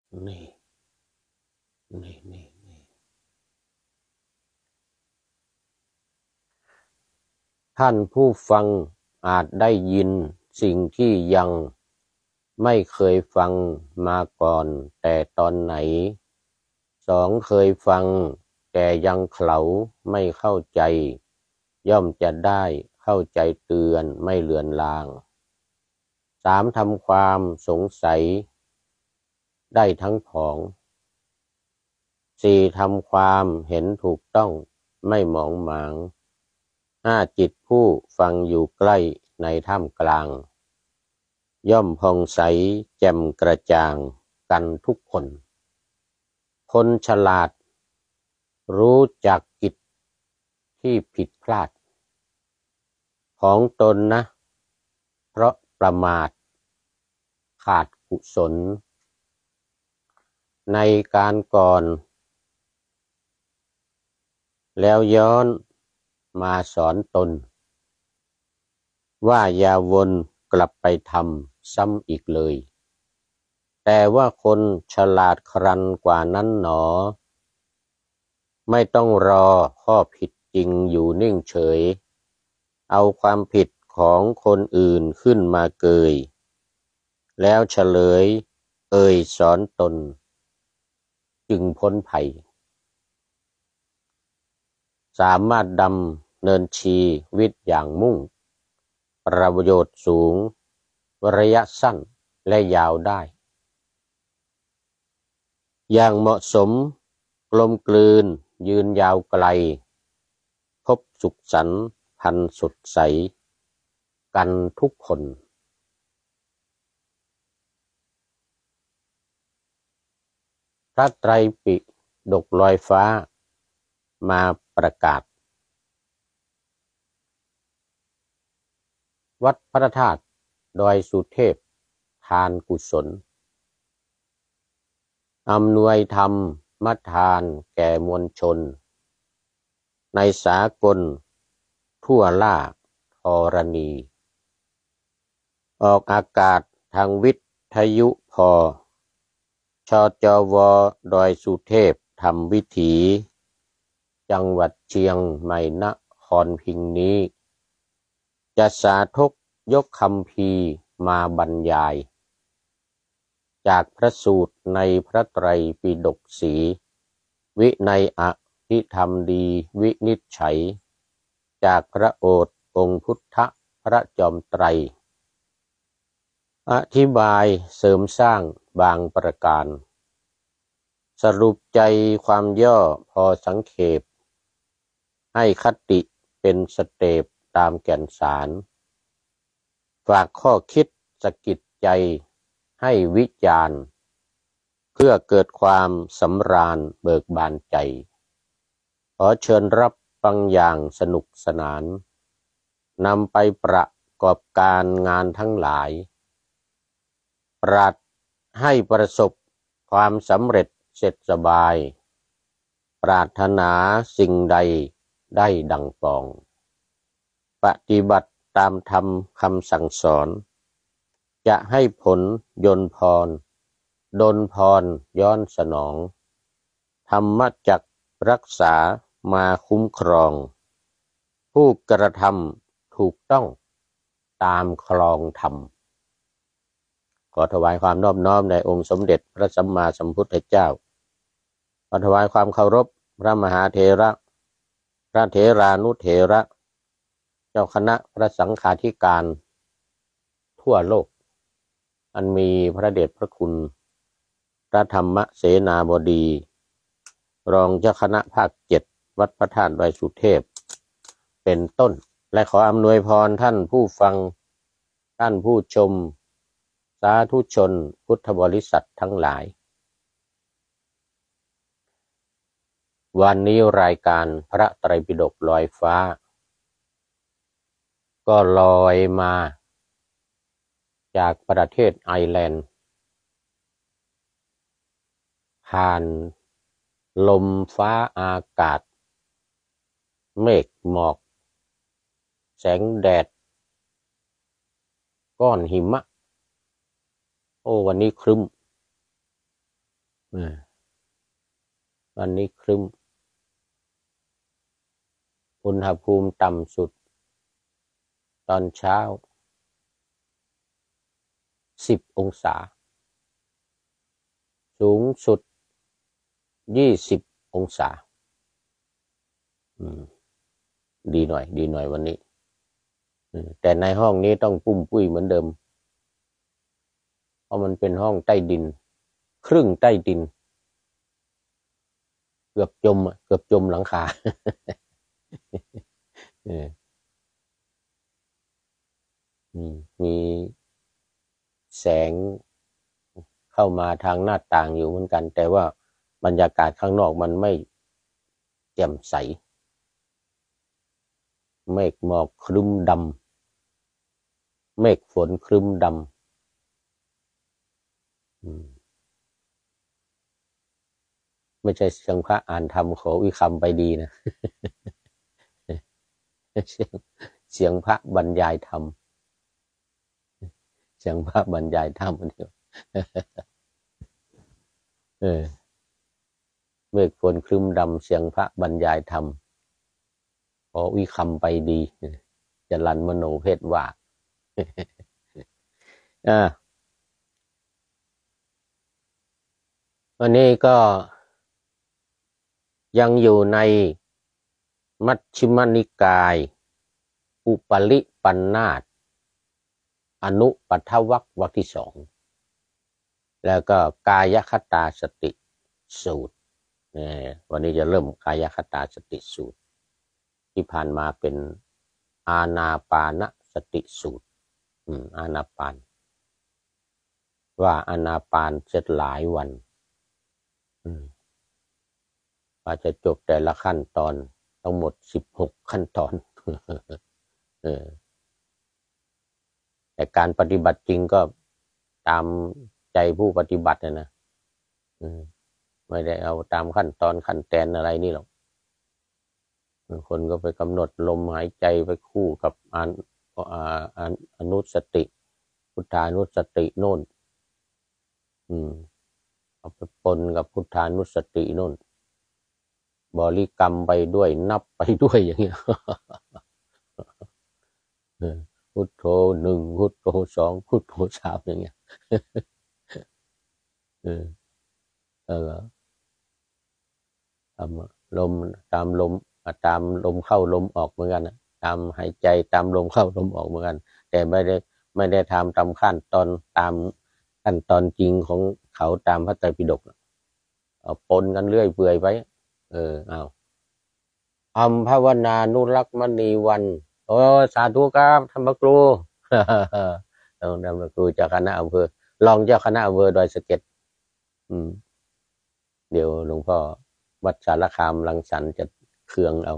นี่นี่ท่านผู้ฟังอาจได้ยินสิ่งที่ยังไม่เคยฟังมาก่อนแต่ตอนไหนสองเคยฟังแต่ยังเขลาไม่เข้าใจย่อมจะได้เข้าใจเตือนไม่เลือนลางสามทำความสงสัยได้ทั้งผองสี่ทำความเห็นถูกต้องไม่หมองหมางห้าจิตผู้ฟังอยู่ใกล้ในท่ามกลางย่อมผ่องใสแจ่มกระจ่างกันทุกคนคนฉลาดรู้จักกิจที่ผิดพลาดของตนนะเพราะประมาทขาดกุศลในการก่อนแล้วย้อนมาสอนตนว่าอย่าวนกลับไปทำซ้ำอีกเลยแต่ว่าคนฉลาดครันกว่านั้นหนอไม่ต้องรอข้อผิดจริงอยู่นิ่งเฉยเอาความผิดของคนอื่นขึ้นมาเกยแล้วเฉลยสอนตนจึงพ้นภัยสามารถดำเนินชีวิตอย่างมุ่งประโยชน์สูงระยะสั้นและยาวได้อย่างเหมาะสมกลมกลืนยืนยาวไกลพบสุขสันต์พันสดใสกันทุกคนพระไตรปิฎกลอยฟ้ามาประกาศวัดพระธาตุดอยสุเทพทานกุศลอำนวยธรรมทานแก่มวลชนในสากลทั่วล่าธรณีออกอากาศทางวิทยุพชจวดอยสุเทพทำวิถีจังหวัดเชียงใหม่นครพิงนี้จะสาธกยกคำพีร์มาบรรยายจากพระสูตรในพระไตรปิฎกสีวินัยอภิธรรมดีวินิจฉัยจากพระโอษฐ์องค์พุทธพระจอมไตรอธิบายเสริมสร้างบางประการสรุปใจความย่อพอสังเขปให้คติเป็นสเต็ปตามแก่นสารฝากข้อคิดสะกิดใจให้วิจารณ์เพื่อเกิดความสำราญเบิกบานใจขอเชิญรับฟังอย่างสนุกสนานนำไปประกอบการงานทั้งหลายปรารถให้ประสบความสำเร็จเสร็จสบายปรารถนาสิ่งใดได้ดังปองปฏิบัติตามธรรมคำสั่งสอนจะให้ผลยนพรดลพรย้อนสนองธรรมจักรักษามาคุ้มครองผู้กระทำถูกต้องตามครองธรรมขอถวายความนอบน้อมในองค์สมเด็จพระสัมมาสัมพุทธเจ้าขอถวายความเคารพพระมหาเถระพระเถรานุเถระเจ้าคณะพระสังฆาธิการทั่วโลกอันมีพระเดชพระคุณพระธรรมเสนาบดีรองเจ้าคณะภาค7วัดพระธาตุดอยสุเทพเป็นต้นและขออำนวยพรท่านผู้ฟังท่านผู้ชมสาธุชนพุทธบริษัททั้งหลายวันนี้รายการพระไตรปิฎกลอยฟ้าก็ลอยมาจากประเทศไอร์แลนด์ผ่านลมฟ้าอากาศเมฆหมอกแสงแดดก้อนหิมะวันนี้ครึ้มวันนี้ครึ้มอุณหภูมิต่ำสุดตอนเช้า10 องศาสูงสุด20 องศาดีหน่อยวันนี้แต่ในห้องนี้ต้องปุ้มปุ้ยเหมือนเดิมเพราะมันเป็นห้องใต้ดินครึ่งใต้ดินเกือบจมหลังคามีแสงเข้ามาทางหน้าต่างอยู่เหมือนกันแต่ว่าบรรยากาศข้างนอกมันไม่แจ่มใสเมฆหมอกครึ้มดำเมฆฝนครึ้มดำไม่ใช่เสียงพระอ่านธรรมขอวิคัมไปดีนะ เสียงพระบรรยายธรรมเสียงพระบรรยายธรรมเดียวเมฆฝนครึ้มดำเสียงพระบรรยายธรรมขอวิคัมไปดีจรัญมโนเพศว่าวันนี้ก็ยังอยู่ในมัชฌิมนิกายอุปลิปันธาสอนุปัฏฐวรรควรรคที่2แล้วก็กายคตาสติสูตรวันนี้จะเริ่มกายคตาสติสูตรที่ผ่านมาเป็นอานาปานสติสูตรอานาปานว่าอานาปานเสร็จหลายวันว่าจะจบแต่ละขั้นตอนทั้งหมด16 ขั้นตอนแต่การปฏิบัติจริงก็ตามใจผู้ปฏิบัตินะไม่ได้เอาตามขั้นตอนขั้นแตนอะไรนี่หรอกคนก็ไปกำหนดลมหายใจไปคู่กับอนุสติพุทธานุสติโน่นเอาไปปนกับพุทธานุสติโน่นบริกรรมไปด้วยนับไปด้วยอย่างเงี้ยพุทโธ1พุทโธ2พุทโธ3อย่างเงี้ยตามลมเข้าลมออกเหมือนกันตามหายใจตามลมเข้าลมออกเหมือนกันแต่ไม่ได้ทำตามขั้นตอนตามขั้นตอนจริงของเขาตามพระไตรปิฎกเอาปนกันเรื่อยเปื่อยไปเอาภาวนานุรักษ์มณีวันโอ้สาธุครับธรรมครูธรรมครูเจ้าคณะอำเภอรองเจ้าคณะอำเภอดอยสะเก็ดเดี๋ยวหลวงพ่อวัดสารคามรังสรรค์จะเคืองเอา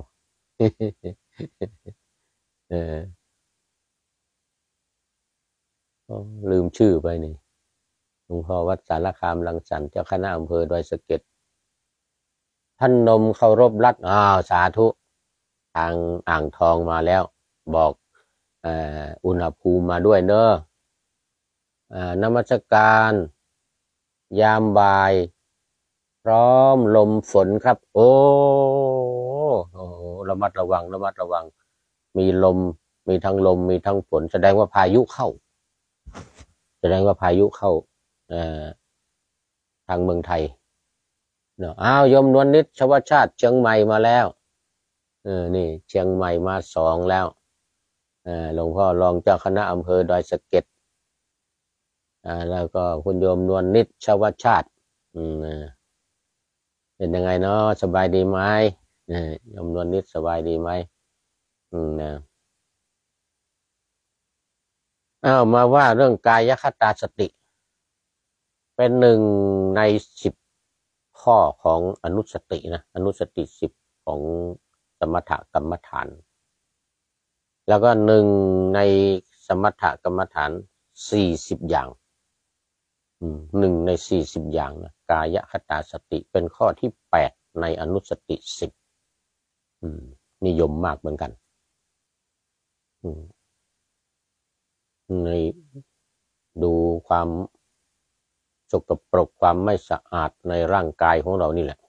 ลืมชื่อไปนี่หลวงพ่อวัดสารคามรังสรรค์เจ้าคณะอำเภอดอยสะเก็ดท่านนมเคารพรัตน์สาธุทางอ่างทองมาแล้วบอกอุณหภูมิมาด้วยเนอะนมัสการยามบ่ายพร้อมลมฝนครับโอ้ระมัดระวังมีลมมีทั้งลมมีทั้งฝนแสดงว่าพายุเข้าทางเมืองไทยเนาะโยมนวลนิดชวชาติเชียงใหม่มาแล้วนี่เชียงใหม่มา2แล้วหลวงพ่อรองเจ้าคณะอำเภอดอยสะเก็ดแล้วก็คุณโยมนวลนิดชวชาติเป็นยังไงเนาะสบายดีไหมโยมนวลนิดสบายดีไหมนะมาว่าเรื่องกายคตาสติเป็น1 ใน 10ข้อของอนุสตินะอนุสติ10ของสมถกรรมฐานแล้วก็1 ในสมถกรรมฐาน40 อย่าง1 ใน 40อย่างนะกายคตาสติเป็นข้อที่8ในอนุสติ10นิยมมากเหมือนกันในดูความสกปรกความไม่สะอาดในร่างกายของเรานี่แหละ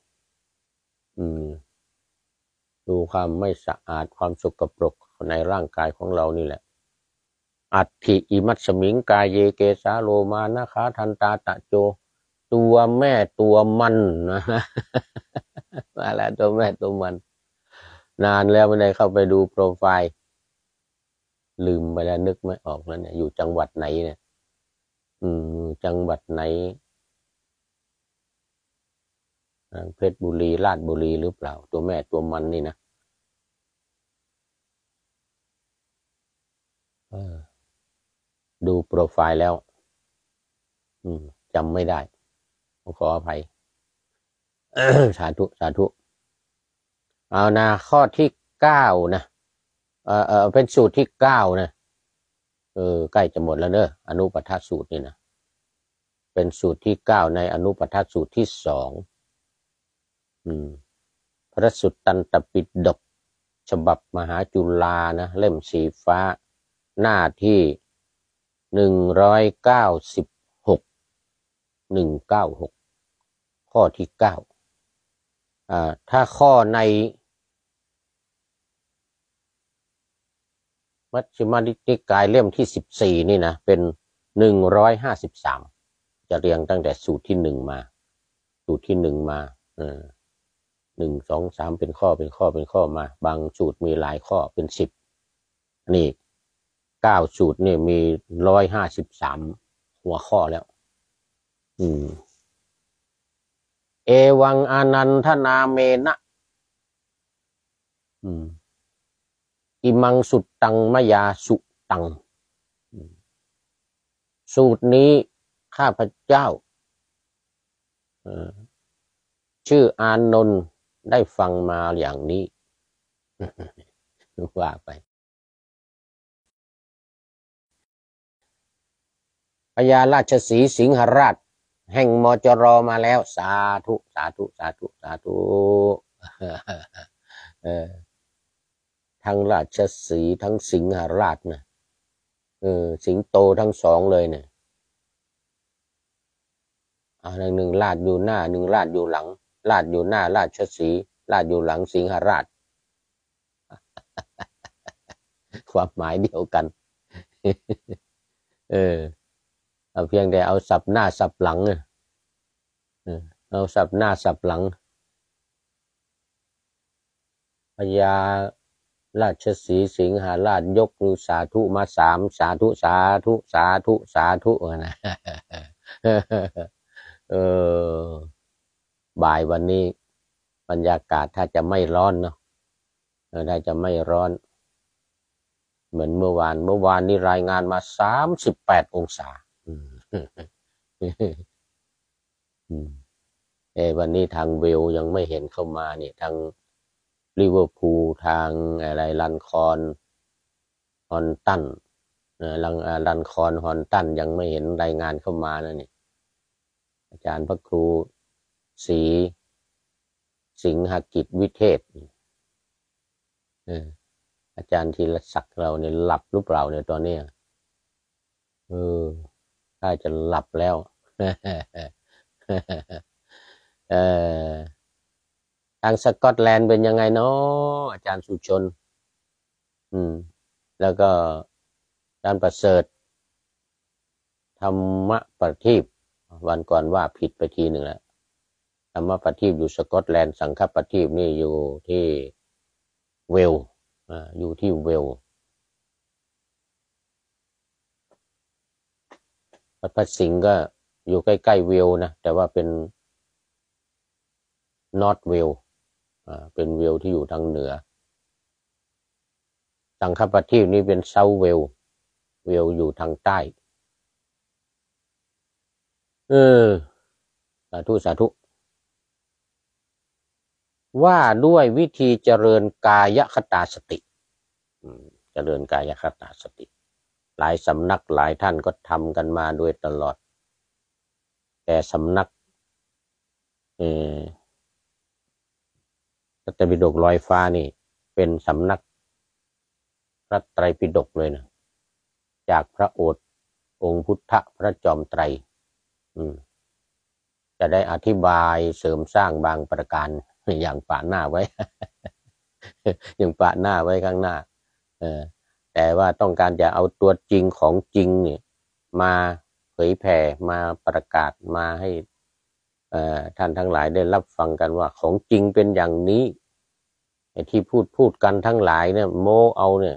ดูความไม่สะอาดความสกปรกในร่างกายของเรานี่แหละอัตถิอิมัตสมิงกายเยเกสาโลมานะคาทันตาตะโจตัวแม่ตัวมันนะมาแล้วตัวแม่ตัวมันนานแล้วไม่ได้เข้าไปดูโปรไฟล์ลืมไปแล้วนึกไม่ออกแล้วเนี่ยอยู่จังหวัดไหนเนี่ยจังหวัดไหนเพชรบุรีราชบุรีหรือเปล่าตัวแม่ตัวมันนี่นะดูโปรไฟล์แล้วจำไม่ได้ขออภัยสาธุสาธุเอานะข้อที่9นะเป็นสูตรที่9นะใกล้จะหมดแล้วเนอะอนุปทัสสูตรนี่นะเป็นสูตรที่9ในอนุปทัสสูตรที่2พระสุตตันตปิฎกฉบับมหาจุฬานะเล่มสีฟ้าหน้าที่196ข้อที่9ถ้าข้อในมัชฌิมานิกายเล่มที่14นี่นะเป็น153จะเรียงตั้งแต่สูตรที่1มาสูตรที่1มา1 2 3เป็นข้อเป็นข้อเป็นข้อมาบางสูตรมีหลายข้อเป็น10นี่9สูตรนี่มี153หัวข้อแล้วเอวังอานันทนาเมนะอิมังสุตตังมยาสุตังสูตรนี้ข้าพเจ้าชื่ออานนท์ได้ฟังมาอย่างนี้ว่าไปพญาราชสีห์สิงหราชแห่งมจรมาแล้วสาธุสาธุสาธุสาธุทั้งราชสีห์ทั้งสิงหราชนะสิงโตทั้ง2เลยเนี่ยหนึ่งราชอยู่หน้า1ราชอยู่หลังราชอยู่หน้าราชสีห์ราชอยู่หลังสิงหราชความหมายเดียวกันเอาเพียงแต่เอาสับหน้าสับหลังเอาสับหน้าสับหลังพญาราชสีห์สิงหราชยกมือสาธุมา3สาธุสาธุสาธุสาธุนะบ่ายวันนี้บรรยากาศถ้าจะไม่ร้อนเนาะถ้าจะไม่ร้อนเหมือนเมื่อวานนี้รายงานมา38องศาวันนี้ทางเวลยังไม่เห็นเข้ามาเนี่ยทางลิเวอร์พูลทางอะไรลันคอนฮอนตันลันคอนฮอนตันยังไม่เห็นรายงานเข้ามานะนี่อาจารย์พระครูศรีสิงหกิจวิเทศอาจารย์ธีรศักดิ์เราเนี่ยหลับหรือเปล่าเนี่ยตอนนี้ถ้าจะหลับแล้วทางสกอตแลนด์เป็นยังไงเนาะอาจารย์สุชนแล้วก็อาจารย์ประเสริฐธรรมประทีปวันก่อนว่าผิดไปทีหนึ่งแล้วธรรมประทีปอยู่สกอตแลนด์สังฆประทีปนี่อยู่ที่เวลอยู่ที่เวลพระสิงห์ก็อยู่ใกล้ๆเวลนะแต่ว่าเป็นนอร์ทเวลเป็นเวลที่อยู่ทางเหนือสังฆประทีปนี่เป็นเซาท์เวลอยู่ทางใต้สาธุสาธุว่าด้วยวิธีเจริญกายคตาสติเจริญกายคตาสติหลายสำนักหลายท่านก็ทำกันมาโดยตลอดแต่สำนักพระไตรปิฎกลอยฟ้านี่เป็นสำนักพระไตรปิฎกเลยนะจากพระโอษฐ์องค์พุทธพระจอมไตรจะได้อธิบายเสริมสร้างบางประการอย่างปะหน้าไว้ อย่างปะหน้าไว้ข้างหน้าแต่ว่าต้องการจะเอาตัวจริงของจริงเนี่ยมาเผยแผ่มาประกาศมาให้ท่านทั้งหลายได้รับฟังกันว่าของจริงเป็นอย่างนี้ไอ้ที่พูดกันทั้งหลายเนี่ยโม้เอาเนี่ย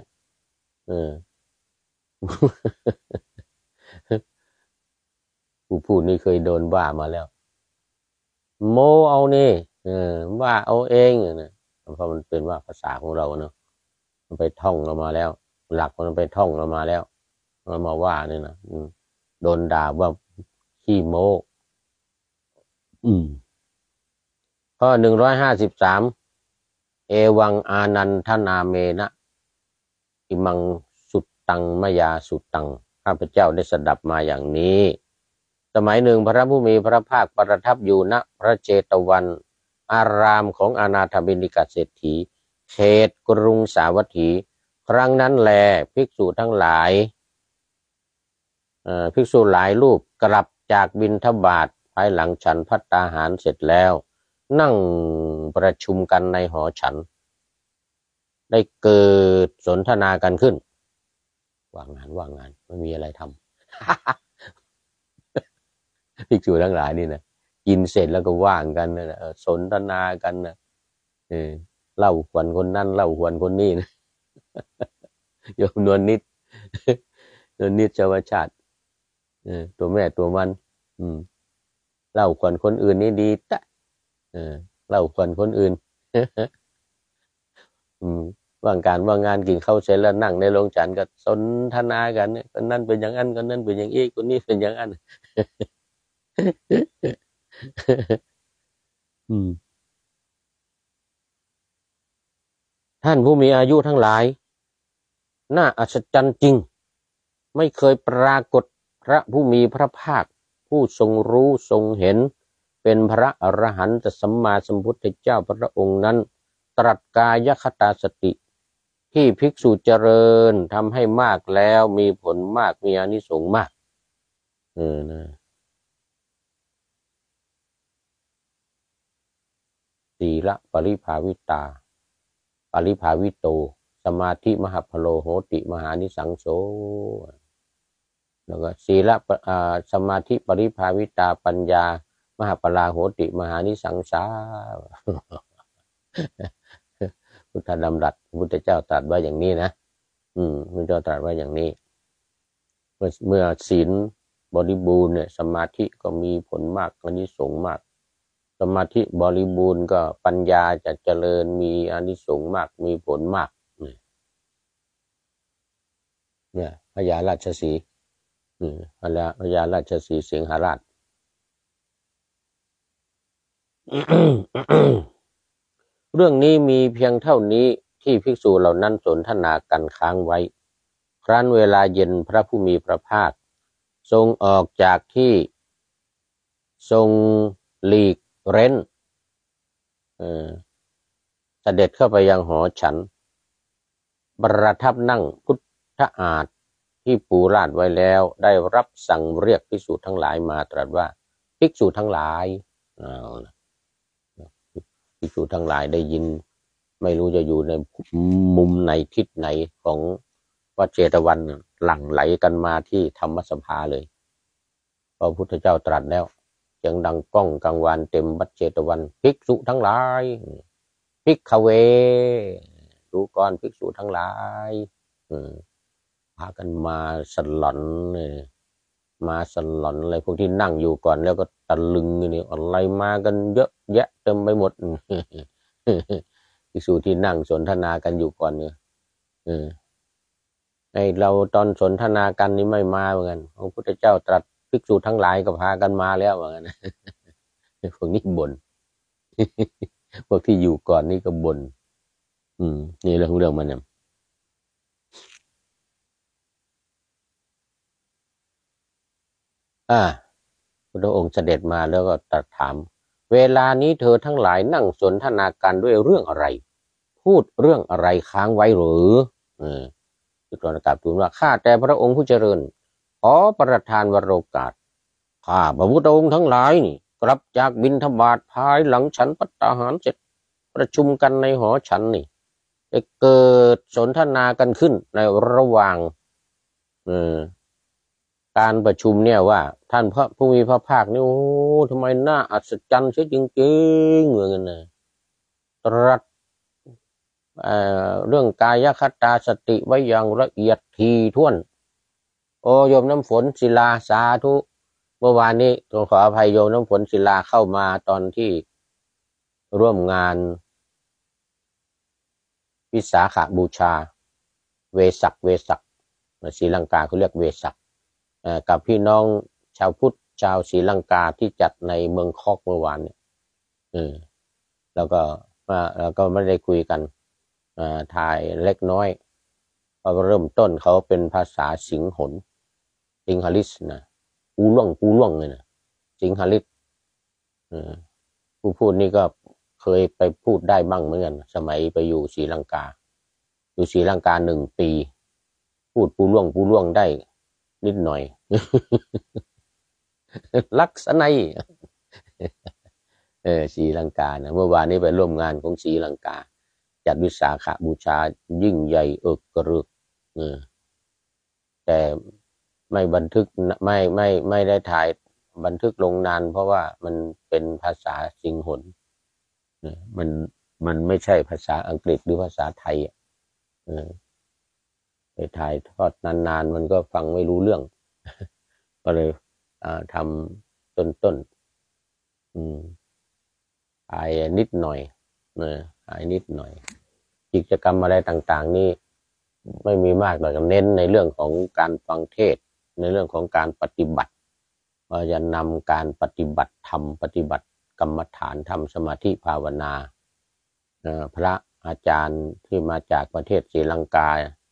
ผู้พูดนี่เคยโดนว่ามาแล้วโม้เอานี่ว่าเอาเองนะเพราะมันเป็นว่าภาษาของเราเนาะมันไปท่องเรามาแล้วหลักมันไปท่องเรามาแล้วมันมาว่านี่นะโดนด่าว่าขี้โม้ข้อ153เอวังอานันทนาเมนะอิมังสุตตังมยาสุตตังข้าพเจ้าได้สดับมาอย่างนี้สมัยหนึ่งพระผู้มีพระภาคประทับอยู่ณพระเจตวันอารามของอนาถบิณฑิกเศรษฐีเขตกรุงสาวัตถีครั้งนั้นแลภิกษุทั้งหลายภิกษุหลายรูปกลับจากบิณฑบาตภายหลังฉันภัตตาหารเสร็จแล้วนั่งประชุมกันในหอฉันได้เกิดสนทนากันขึ้นว่างงานไม่มีอะไรทำ ภิกษุทั้งหลายนี่นะกินเสร็จแล้วก็ว่างกันนะสนทนากันนะเล่าขวัญคนนั้นเล่าขวัญคนนี้นะโยมนวลนิดชาวชาติตัวแม่ตัวมันเล่าขวัญคนอื่นนี่ดีตะเล่าขวัญคนอื่นว่างการว่างงานกินข้าวเสร็จแล้วนั่งในโรงฉันก็สนทนากันเนี่ยคนนั้นเป็นอย่างนั้นคนนั้นเป็นอย่างนี้คนนี้เป็นอย่างนั้นท่านผู้มีอายุทั้งหลายน่าอัศจรรย์จริงไม่เคยปรากฏพระผู้มีพระภาคผู้ทรงรู้ทรงเห็นเป็นพระอรหันตสัมมาสัมพุทธเจ้าพระองค์นั้นตรัสกายคตาสติที่ภิกษุเจริญทำให้มากแล้วมีผลมากมีอานิสงส์มากนะศีลปริภาวิตาปริภาวิโตสมาธิมหาพโลโหติมหานิสังโสแล้วก็ศีลสมาธิปริภาวิตาปัญญามหาปลาโหติมหานิสังสาพุทธดำรัสพุทธเจ้าตรัสไว้อย่างนี้นะพุทธเจ้าตรัสไว้อย่างนี้เมื่อศีลบริบูรณ์เนี่ยสมาธิก็มีผลมากอานิสงส์มากสมาธิบริบูรณ์ก็ปัญญาจะเจริญมีอานิสงส์มากมีผลมากเนี่ยพญาราชสีห์พญาราชสีห์สิงหราช เรื่องนี้มีเพียงเท่านี้ที่ภิกษุเหล่านั้นสนทนากันค้างไว้ครั้นเวลาเย็นพระผู้มีพระภาคทรงออกจากที่ทรงหลีกเร้นเสด็จเข้าไปยังหอฉันประทับนั่งพุทธอาฏที่ปูราดไว้แล้วได้รับสั่งเรียกภิกษุทั้งหลายมาตรัสว่าภิกษุทั้งหลายภิกษุทั้งหลายได้ยินไม่รู้จะอยู่ในมุมไหนทิศไหนของวัดเจตวันหลั่งไหลกันมาที่ธรรมสภาเลยพระพุทธเจ้าตรัสแล้วเสียงดังก้องกังวานเต็มวัดเจตวันภิกษุทั้งหลายภิกขเวดูก่อนภิกษุทั้งหลายพากันมาสลอนมาสลอนอะไรพวกที่นั่งอยู่ก่อนแล้วก็ตะลึงนี่อะไรมากันเยอะแยะเต็มไปหมดภิกษุที่นั่งสนทนากันอยู่ก่อนเนี่ยไอเราตอนสนทนากันนี่ไม่มาเหมือนกันพระพุทธเจ้าตรัสภิกษุทั้งหลายก็พากันมาแล้วเหมือนกันพวกนี้บ่นพวกที่อยู่ก่อนนี่ก็บ่นนี่เรื่องมันเนี่ยพระองค์เสด็จมาแล้วก็ตรัสถามเวลานี้เธอทั้งหลายนั่งสนทนากันด้วยเรื่องอะไรพูดเรื่องอะไรค้างไว้หรือที่กรณกราบทูลว่าข้าแต่พระองค์ผู้เจริญขอประทานวโรกาสข้าพระพุทธองค์ทั้งหลายนี่กลับจากบิณฑบาตภายหลังฉันภัตตาหารเสร็จประชุมกันในหอฉันนี่ได้เกิดสนทนากันขึ้นในระหว่างการประชุมเนี่ยว่าท่านพระผู้มีพระภาคนี่โอ้ทำไมน่าอัศจรรย์เสียจริงๆเหมือนกันนะตรัสเรื่องกายคตาสติไว้อย่างละเอียดถี่ถ้วนโอโยมน้ำฝนศิลาสาธุเมื่อวานนี้ขออภัยโยมน้ำฝนศิลาเข้ามาตอนที่ร่วมงานวิสาขบูชาเวสักศรีลังกาเขาเรียกเวสักกับพี่น้องชาวพุทธชาวศรีลังกาที่จัดในเมืองคอกเมื่อวานเนี่ยแล้วก็ไม่ได้คุยกันถ่ายเล็กน้อยพอเริ่มต้นเขาเป็นภาษาสิงหนสิงหลิสนะปูล่วงเลยนะสิงหลิสผู้พูดนี่ก็เคยไปพูดได้บ้างเหมือนกันสมัยไปอยู่ศรีลังกา1 ปีพูดปูล่วงได้นิดหน่อย ลักษณะศรีลังกานะเมื่อวานนี้ไปร่วมงานของศรีลังกาจัดวิสาขบูชายิ่งใหญ่กระรึกแต่ไม่บันทึกไม่ได้ถ่ายบันทึกลงนานเพราะว่ามันเป็นภาษาสิงหนมันไม่ใช่ภาษาอังกฤษหรือภาษาไทยไปถ่ายทอดนานๆมันก็ฟังไม่รู้เรื่องก็เลยทำต้นถ่ายนิดหน่อยถ่ายนิดหน่อยกิจกรรมอะไรต่างๆนี่ไม่มีมากหรอกเน้นในเรื่องของการฟังเทศน์ในเรื่องของการปฏิบัติว่าจะนำการปฏิบัติธรรมปฏิบัติกรรมฐานทำสมาธิภาวนาพระอาจารย์ที่มาจากประเทศศรีลังกา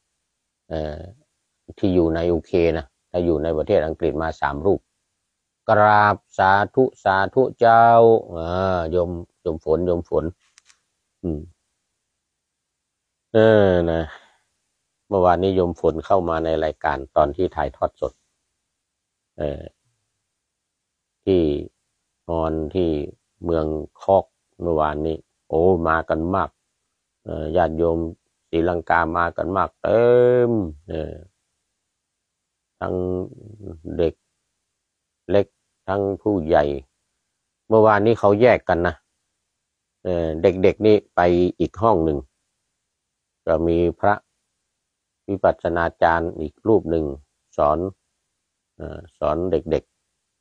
ที่อยู่ในUKนะถ้าอยู่ในประเทศอังกฤษมา3 รูปกราบสาธุเจ้าโยมฝนนะเมื่อวานนี้โยมฝนเข้ามาในรายการตอนที่ถ่ายทอดสดที่นอนที่เมืองคอกเมื่อวานนี้โอ้มากันมากญาติโยมศรีลังกามากันมากเต็มทั้งเด็กเล็กทั้งผู้ใหญ่เมื่อวานนี้เขาแยกกันนะเด็กนี่ไปอีกห้องหนึ่งก็มีพระวิปัสสนาจารย์อีกรูปหนึ่งสอนเด็ก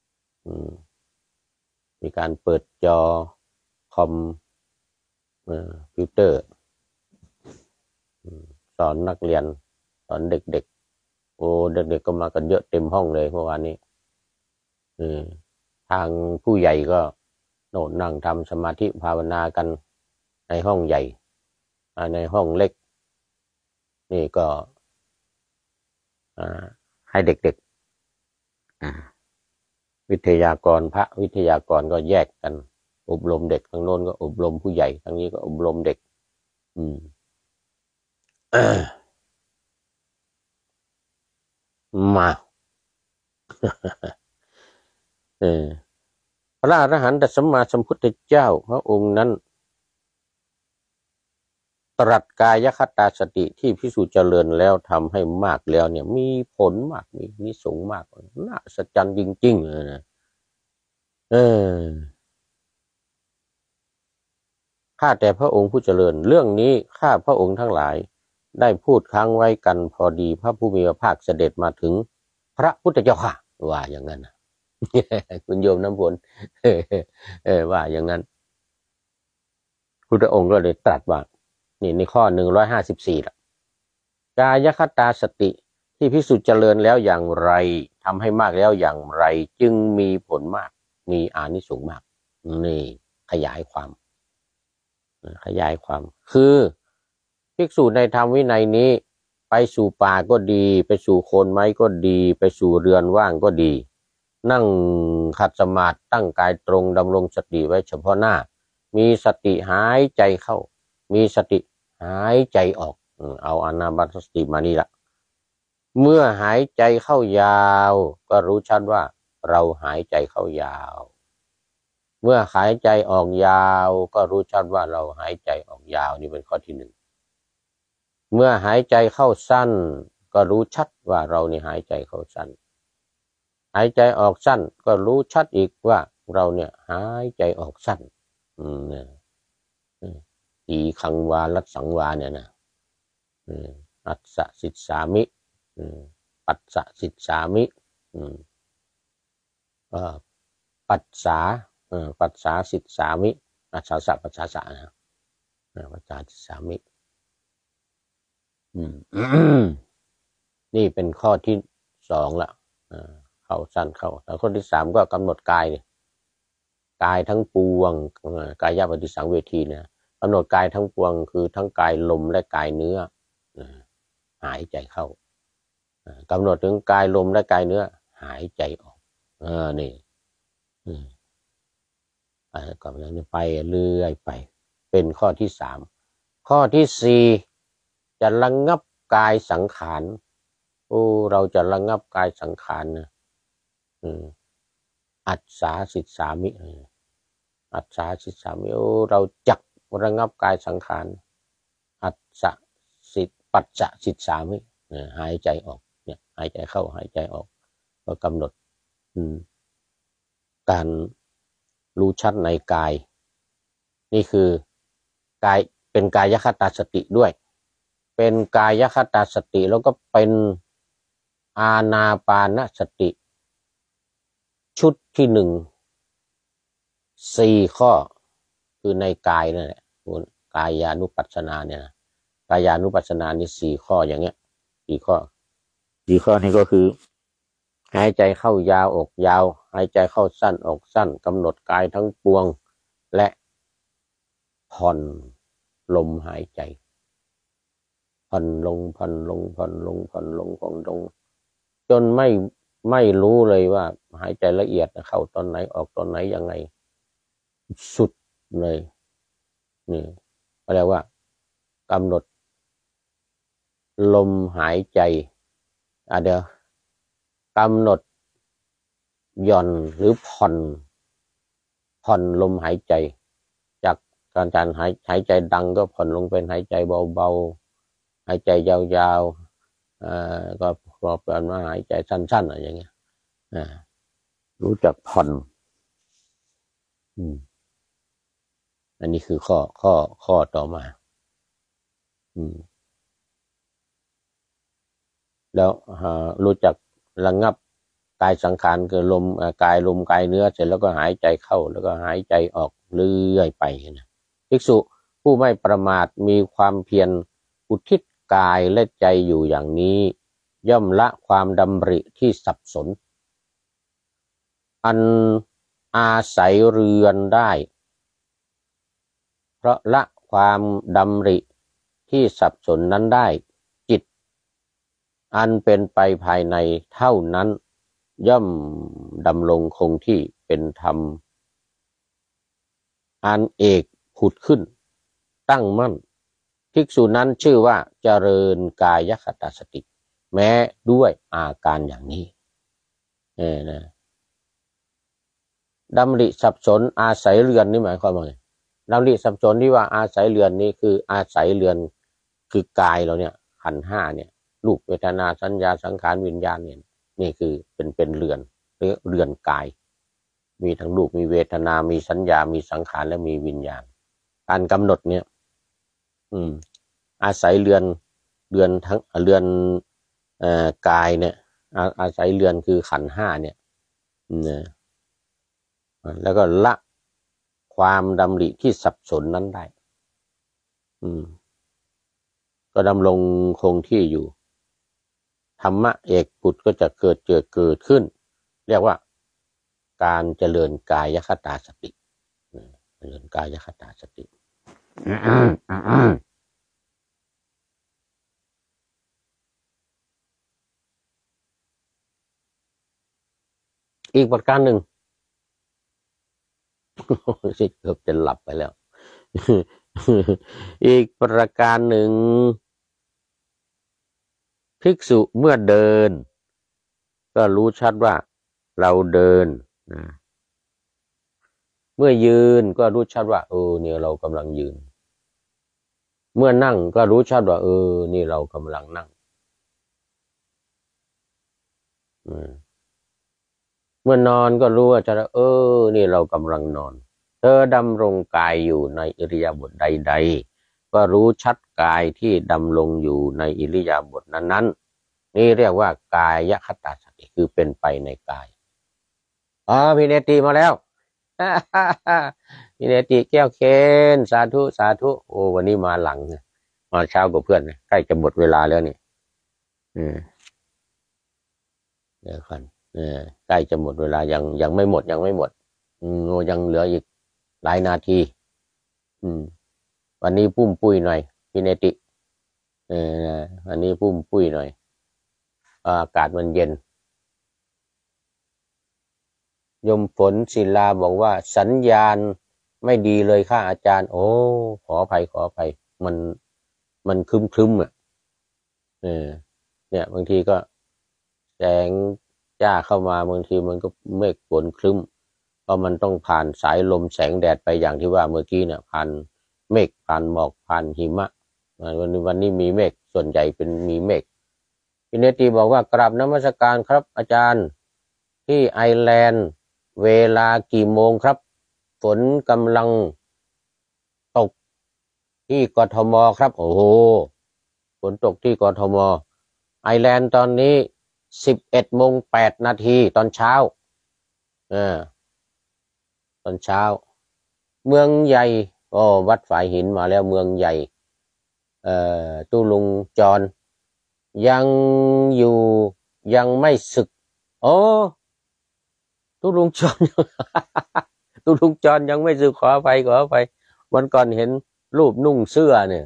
มีการเปิดจอคอมพิวเตอร์สอนนักเรียนสอนเด็กๆโอ้เด็กๆก็มากันเยอะเต็มห้องเลยเมื่อวานนี้ทางผู้ใหญ่ก็โน่นนั่งทำสมาธิภาวนากันในห้องใหญ่ในห้องเล็กนี่ก็ให้เด็กๆวิทยากรพระวิทยากรก็แยกกันอบรมเด็กทางโน้นก็อบรมผู้ใหญ่ทางนี้ก็อบรมเด็กมาพระอรหันตสัมมาสัมพุทธเจ้าพระองค์นั้นตรัสกายคตาสติที่ภิกษุเจริญแล้วทำให้มากแล้วเนี่ยมีผลมากมีนิสงส์มากน่าอัศจรรย์จริงๆเลยนะข้าแต่พระองค์ผู้เจริญเรื่องนี้ข้าพระองค์ทั้งหลายได้พูดค้างไว้กันพอดีพระผู้มีพระภาคเสด็จมาถึงพระพุทธเจ้าค่ะว่าอย่างนั้นนะคุณโยมน้ำฝนว่าอย่างนั้นพุทธองค์ก็เลยตรัสว่านี่ในข้อ154ล่ะกายคตาสติที่ภิกษุเจริญแล้วอย่างไรทำให้มากแล้วอย่างไรจึงมีผลมากมีอานิสงส์มากนี่ขยายความคือภิกษุในธรรมวินัยนี้ไปสู่ป่าก็ดีไปสู่โคนไม้ก็ดีไปสู่เรือนว่างก็ดีนั่งขัดสมาธิตั้งกายตรงดำรงสติไว้เฉพาะหน้ามีสติหายใจเข้ามีสติหายใจออกเอาอานาปานสติมานี่ละเมื่อหายใจเข้ายาวก็รู้ชัดว่าเราหายใจเข้ายาวเมื่อหายใจออกยาวก็รู้ชัดว่าเราหายใจออกยาวนี่เป็นข้อที่หนึ่งเมื่อหายใจเข้าสั้นก็รู้ชัดว่าเรานี่หายใจเข้าสั้นหายใจออกสั้นก็รู้ชัดอีกว่าเราเนี่ยหายใจออกสั้นเนี่ยอีคังวารัสสังวาเนี่ยนะอัสสะสิสามิปัสสะสิสามิปัสสาปัสสาสิสามิปัสสาสะปัสสาสะนะปัสสาสิสามินี่เป็นข้อที่สองละเข้าสั้นเข้าแล้วข้อที่สามก็กำหนดกายกายทั้งปวงกายปฏิสังเวทีเนี่ยกำหนดกายทั้งปวงคือทั้งกายลมและกายเนื้อหายใจเข้ากำหนดถึงกายลมและกายเนื้อหายใจออกนี่ก่อนนั้นไปเรื่อยไปเป็นข้อที่สามข้อที่สี่จะระงับกายสังขารเราจะระงับกายสังขารนะอัสสาสิสามิอัสสาสิสามิเราจักระงับกายสังขารอัสสะสิปัสสะสิสามิหายใจออกเนี่ยหายใจเข้าหายใจออกก็กำหนดการรู้ชัดในกายนี่คือกายเป็นกายคตาสติด้วยเป็นกายคตาสติแล้วก็เป็นอานาปานสติชุดที่หนึ่งสี่ข้อคือในกายนั่นแหละกายานุปัสสนาเนี่ยนะกายานุปัสสนานี่สี่ข้ออย่างเงี้ยสี่ข้อนี่ก็คือหายใจเข้ายาวออกยาวหายใจเข้าสั้นออกสั้นกำหนดกายทั้งปวงและผ่อนลมหายใจผ่อนลงผ่อนลงผ่อนลงผ่อนลงผ่อนลงจนไม่รู้เลยว่าหายใจละเอียดเข้าตอนไหนออกตอนไหนยังไงสุดเลยนี่ก็เรียกว่ากำหนดลมหายใจเดี๋ยวกำหนดหย่อนหรือผ่อนลมหายใจจากการหายใจดังก็ผ่อนลงเป็นหายใจเบาๆหายใจยาวๆก็แปลว่าหายใจสั้นๆอะไรอย่างเงี้ยรู้จักผ่อนอันนี้คือข้อต่อมาแล้วรู้จักระงับกายสังขารคือลมกายเนื้อเสร็จแล้วก็หายใจเข้าแล้วก็หายใจออกเรื่อยไปนะภิกษุผู้ไม่ประมาทมีความเพียรอุทิศกายและใจอยู่อย่างนี้ย่อมละความดำริที่สับสนอันอาศัยเรือนได้เพราะละความดำริที่สับสนนั้นได้จิตอันเป็นไปภายในเท่านั้นย่อมดำรงคงที่เป็นธรรมอันเอกผุดขึ้นตั้งมั่นภิกษุนั้นชื่อว่าเจริญกายคตาสติแม้ด้วยอาการอย่างนี้นะดำริสับสนอาศัยเรือนนี่หมายความว่าไงดำริสับสนที่ว่าอาศัยเรือนนี้คืออาศัยเรือนคือกายเราเนี่ยขันธ์ห้าเนี่ยรูปเวทนาสัญญาสังขารวิญญาณเนี่ยนี่คือเป็นเรือนหรือเรือนกายมีทั้งรูปมีเวทนามีสัญญามีสังขารและมีวิญญาณการกำหนดเนี่ยอาศัยเรือนทั้งเรือนกายเนี่ยอาศัยเรือนคือขันธ์ห้าเนี่ยแล้วก็ละความดำริที่สับสนนั้นได้ก็ดำรงคงที่อยู่ธรรมะเอกผุดก็จะเกิดขึ้นเรียกว่าการเจริญกายคตาสติเจริญกายคตาสติอีกประการหนึ่งเกือบจะหลับไปแล้วอีกประการหนึ่งภิกษุเมื่อเดินก็รู้ชัดว่าเราเดินมื่อยืนก็รู้ชัดว่าเนี่ยเรากำลังยืนเมื่อนั่งก็รู้ชัดว่านี่เรากำลังนั่งเมื่อนอนก็รู้ว่าจะนี่เรากำลังนอนเธอดำรงกายอยู่ในอิริยาบถใดๆก็รู้ชัดกายที่ดำรงอยู่ในอิริยาบถนั้นๆนี่เรียกว่ากายคตาสติคือเป็นไปในกายพี่เนติมาแล้ว พี่เนติแก้วเคนสาธุสาธุวันนี้มาหลังมาเช้ากับเพื่อนใกล้จะหมดเวลาแล้วนี่เดี๋ยวก่อนใกล้จะหมดเวลายังไม่หมดยังเหลืออีกหลายนาทีวันนี้ปุ้มปุ้ยหน่อยพี่เนติวันนี้ปุ้มปุ้ยหน่อยอากาศมันเย็นยมฝนศิลาบอกว่าสัญญาณไม่ดีเลยค่ะอาจารย์ขออภัยมันครึ้มเนี่ยบางทีก็แสงจ้าเข้ามาบางทีมันก็เมฆฝนครึ้มเพราะมันต้องผ่านสายลมแสงแดดไปอย่างที่ว่าเมื่อกี้เนี่ยผ่านเมฆผ่านหมอกผ่านหิมะวันนี้มีเมฆส่วนใหญ่เป็นมีเมฆพี่เนติบอกว่ากราบนมัสการครับอาจารย์ที่ไอร์แลนด์เวลากี่โมงครับฝนกำลังตกที่กทมครับฝนตกที่กทมไอร์แลนด์ตอนนี้11:08ตอนเช้าตอนเช้าเมืองใหญ่วัดฝายหินมาแล้วเมืองใหญ่ตู้ลุงจรยังอยู่ยังไม่สึกตู้ลุงจร ตู้ลุงจรยังไม่สึกขออภัยวันก่อนเห็นรูปนุ่งเสื้อเนี่ย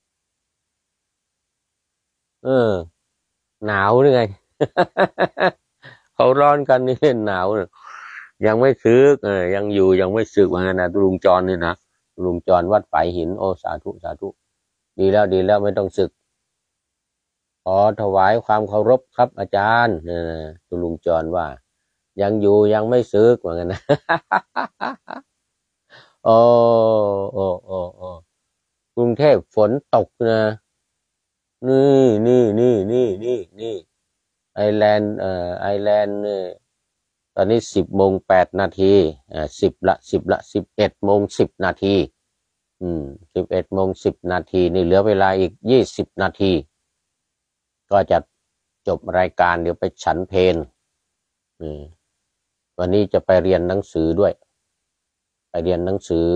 หนาวหรือไง เขาร้อนกันนี่หนาวยังไม่สึกยังอยู่ยังไม่สึกว่างั้นนะลุงจรนี่นะลุงจรวัดฝายหินสาธุสาธุดีแล้วไม่ต้องสึกขอถวายความเคารพครับอาจารย์ลุงจรว่ายังอยู่ยังไม่สึกว่างั้นนะกรุงเทพฝนตกนะนี่ไอร์แลนด์ไอร์แลนด์ตอนนี้10:0811:10 11:10นี่เหลือเวลาอีก20 นาทีก็จะจบรายการเดี๋ยวไปฉันเพลวันนี้จะไปเรียนหนังสือด้วยไปเรียนหนังสือ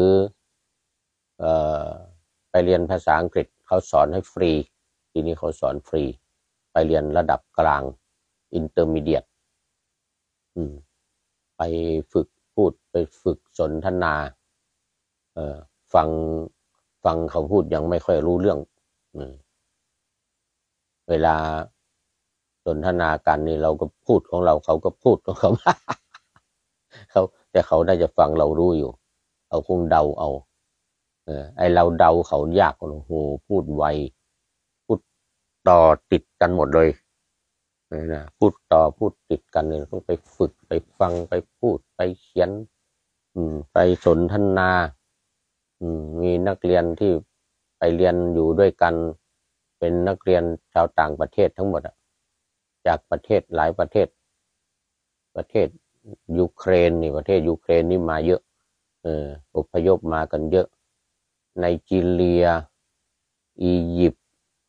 ไปเรียนภาษาอังกฤษเขาสอนให้ฟรีทีนี้เขาสอนฟรีไปเรียนระดับกลางอินเตอร์มีเดียตไปฝึกพูดไปฝึกสนทนาฟังเขาพูดยังไม่ค่อยรู้เรื่องเวลาสนทนากันนี่เราก็พูดของเราเขาก็พูดของเขา แต่เขาน่าจะฟังเรารู้อยู่เขาคงเดาเอาไอเราเดาเขายากพูดไวพูดต่อติดกันหมดเลยนะพูดต่อพูดติดกันเลยต้องไปฝึกไปฟังไปพูดไปเขียนไปสนทนามีนักเรียนที่ไปเรียนอยู่ด้วยกันเป็นนักเรียนชาวต่างประเทศทั้งหมดจากประเทศหลายประเทศยูเครนนี่ประเทศยูเครนนี่มาเยอะอพยพมากันเยอะไนจีเรียอียิปต์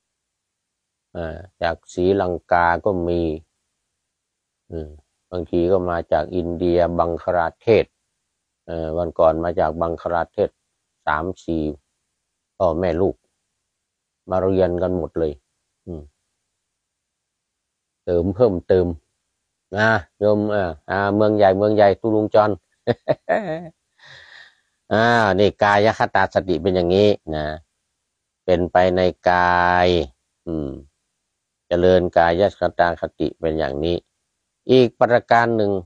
จากศรีลังกาก็มีบางทีก็มาจากอินเดียบังคลาเทศวันก่อนมาจากบังคลาเทศ3-4พ่อแม่ลูกมาเรียนกันหมดเลยเพิ่มเติมโยมเมืองใหญ่ตุลุงจร นี่กายคตาสติเป็นอย่างนี้นะเป็นไปในกายเจริญกายคตาสติเป็นอย่างนี้อีกประการหนึ่ง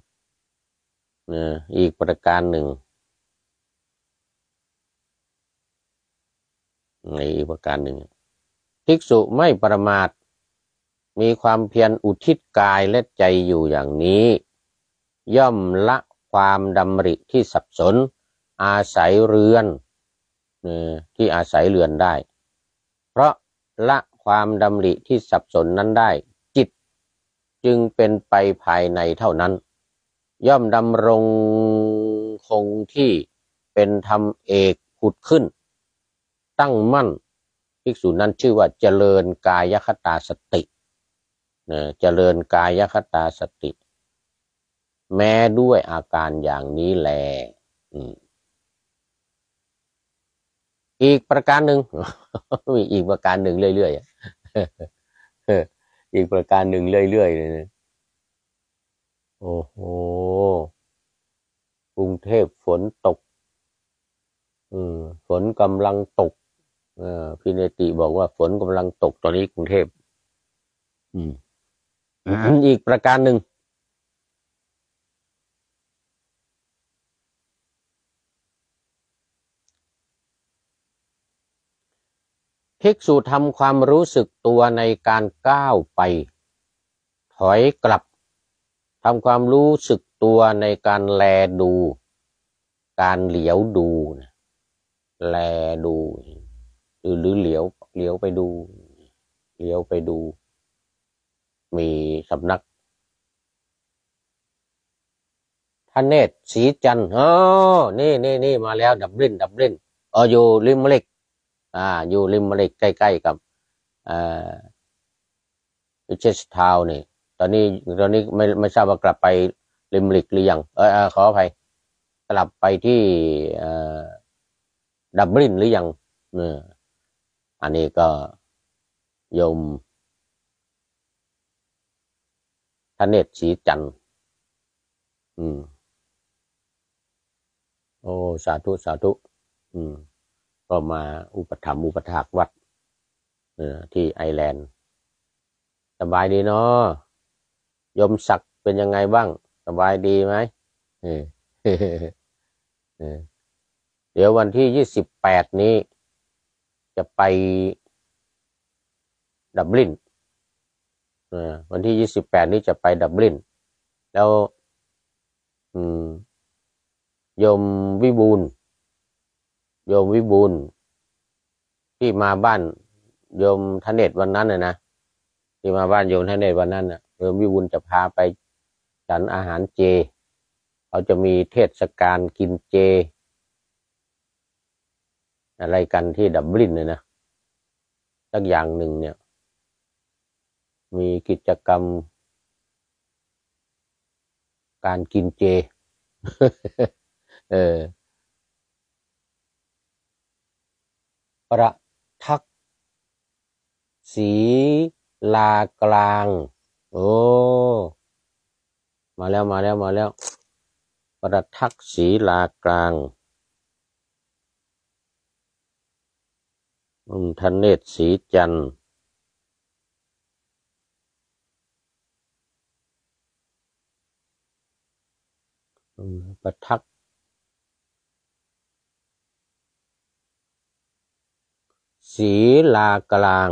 ภิกษุไม่ประมาทมีความเพียรอุทิศกายและใจอยู่อย่างนี้ย่อมละความดำริที่สับสนอาศัยเรือนที่อาศัยเรือนได้เพราะละความดำริที่สับสนนั้นได้จิตจึงเป็นไปภายในเท่านั้นย่อมดำรงคงที่เป็นธรรมเอกผุดขึ้นตั้งมั่นภิกษุนั้นชื่อว่าเจริญกายคตาสติเจริญกายคตาสติแม้ด้วยอาการอย่างนี้แลอีกประการหนึ่ง มีอีกประการหนึ่งเรื่อยๆอีกประการหนึ่งเรื่อยๆเลยนะโอ้โหกรุงเทพฝนตกฝนกำลังตกพี่เนติบอกว่าฝนกำลังตกตอนนี้กรุงเทพอีกประการหนึ่งภิกษุทำความรู้สึกตัวในการก้าวไปถอยกลับทำความรู้สึกตัวในการแลดูการเหลียวดูแลดูหรือเหลียวไปดูเหลียวไปดูมีสำนักทเนศศรีจันทร์นี่มาแล้วดับลินอยู่ริมเล็กอยู่ริมเล็กใกล้ๆกับวิเชสทาวน์นี่ตอนนี้ไม่ทราบว่ากลับไปริมเล็กหรือยังขออภัยกลับไปที่ดับลินหรือยังอันนี้ก็โยมทเนศศรีจันทร์โอ้สาธุก็มาอุปถัมภ์อุปถากวัดที่ไอร์แลนด์สบายดีเนาะโยมศักดิ์เป็นยังไงบ้างสบายดีไหมเดี๋ยววันที่28นี้จะไปดับลินวันที่28นี้จะไปดับลินแล้วโยมวิบูลย์ที่มาบ้านโยมทเนศวันนั้นนะที่มาบ้านโยมทเนศวันนั้นโยมวิบูลย์จะพาไปฉันอาหารเจเขาจะมีเทศกาลกินเจอะไรกันที่ดับลินนะสักอย่างหนึ่งเนี่ยมีกิจกรรมการกินเจประทักศรีลากลางโอ้มาแล้วประทักศรีลากลางทเนศศรีจันทร์ประทักศรีลากลาง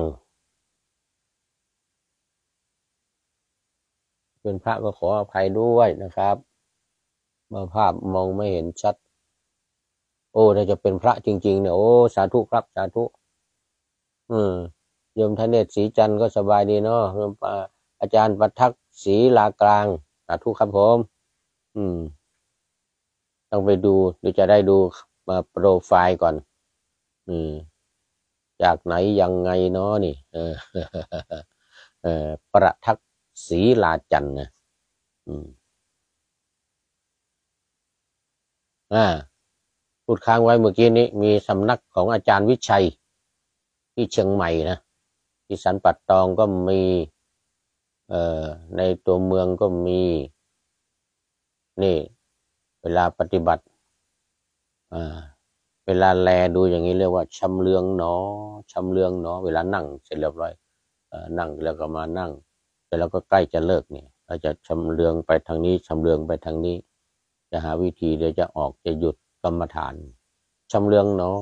เป็นพระก็ขออภัยด้วยนะครับมาภาพมองไม่เห็นชัดโอ้ถ้าจะเป็นพระจริงๆเนี่ยโอ้สาธุครับสาธุโยมทเนศศรีจันทร์ก็สบายดีเนาะอาจารย์ประทักศรีลากลางสาธุครับผมต้องไปดูเดี๋ยวจะได้ดูมาโปรไฟล์ก่อนจากไหนยังไงเนาะนี่ประทักศรีลาจันทร์นะพูดค้างไว้เมื่อกี้นี้มีสำนักของอาจารย์วิชัยที่เชียงใหม่นะที่สันปัตตองก็มีในตัวเมืองก็มีนี่เวลาปฏิบัติเวลาแลดูอย่างนี้เรียกว่าชำเลืองหนอเวลานั่งเสร็จเรียบร้อยนั่งแล้วก็มานั่งแต่แล้วก็ใกล้จะเลิกเนี่ยเราจะชำเลืองไปทางนี้ชำเลืองไปทางนี้จะหาวิธีเดี๋ยวจะออกจะหยุดกรรมฐานชำเลืองหนอ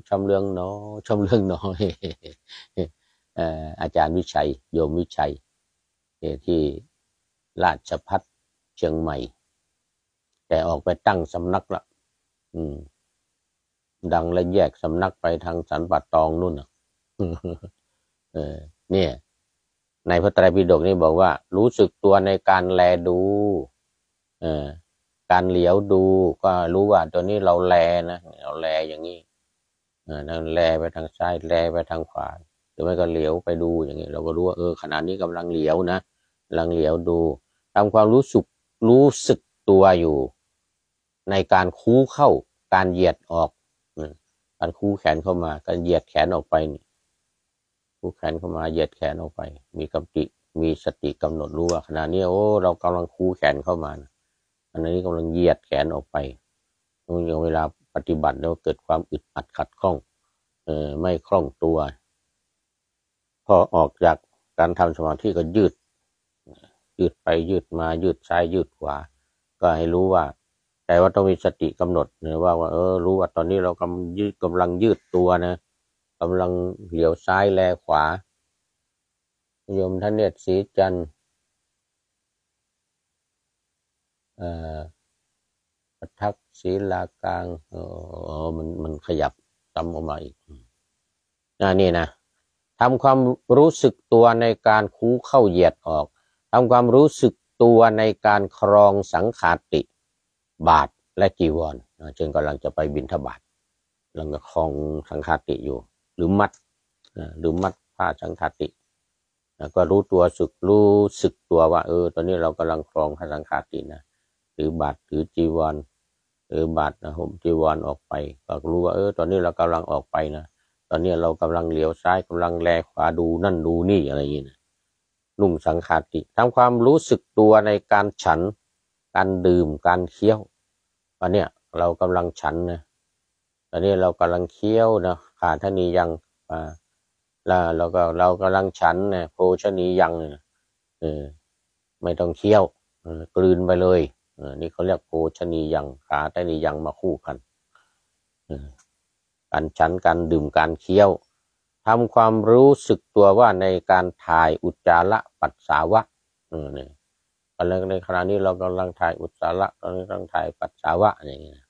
อาจารย์วิชัยโยมวิชัยที่ราชภัฏเชียงใหม่แต่ออกไปตั้งสำนักละดังและแยกสำนักไปทางสันป่าตองนู่นเนี่ยในพระไตรปิฎกนี่บอกว่ารู้สึกตัวในการแลดูการเหลียวดูก็รู้ว่าตัวนี้เราแลนะเราแลอย่างนี้นั่นแลไปทางซ้ายแลไปทางขวาหรือไม่ก็เหลียวไปดูอย่างนี้เราก็รู้ว่าขณะนี้กำลังเหลียวนะกำลังเหลียวดูทำความรู้สึกตัวอยู่ในการคู้เข้าการเหยียดออกการคู้แขนเข้ามาการเหยียดแขนออกไปนี่คู้แขนเข้ามาเหยียดแขนออกไปมีสติกำหนดรู้ว่าขณะนี้เรากำลังคู้แขนเข้ามานะอันนี้กำลังเหยียดแขนออกไปเวลาปฏิบัติแล้วเกิดความอึดอัดขัดข้องไม่คล่องตัวพอออกจากการทำสมาธิก็ยืดไปยืดมายืดซ้ายยืดขวาก็ให้รู้ว่าแต่ว่าต้องมีสติกำหนดนะว่ารู้ว่าตอนนี้เรากำลังยืดตัวนะกำลังเหลียวซ้ายแลขวาโยมท่านเนตรศรีจันทร์ประทักษ์ศีลากลางมันขยับซ้ำออกมาอีกนี่นะทำความรู้สึกตัวในการคู้เข้าเหยียดออกทำความรู้สึกตัวในการครองสังฆาติบาตรและจีวรเช่นกำลังจะไปบิณฑบาตกำลังครองสังฆาติอยู่หรือมัดผ้าสังฆาติก็รู้สึกตัวว่าตอนนี้เรากำลังครองผ้าสังฆาตินะถือบาตรถือจีวรบาตรห่มจีวรออกไปก็รู้ว่าตอนนี้เรากำลังออกไปนะตอนนี้เรากำลังเหลียวซ้ายกำลังแลขวาดูนั่นดูนี่อะไรอย่างนี้นะนุ่งสังฆาติทำความรู้สึกตัวในการฉันการดื่มการเคี้ยววันนี้เรากำลังฉันนะตอนนี้เรากำลังเคี้ยวนะขาทนียังแล้วเรากำลังฉันนะโภชนียังไม่ต้องเคี้ยวกลืนไปเลยนี่เขาเรียกโภชนียังขาทนียังมาคู่กันการฉันการดื่มการเคี้ยวทำความรู้สึกตัวว่าในการถ่ายอุจจาระปัสสาวะนี่กำลังในขณะนี้เรากำลังถ่ายอุจจาระกำลังถ่ายปัสสาวะอย่างนี้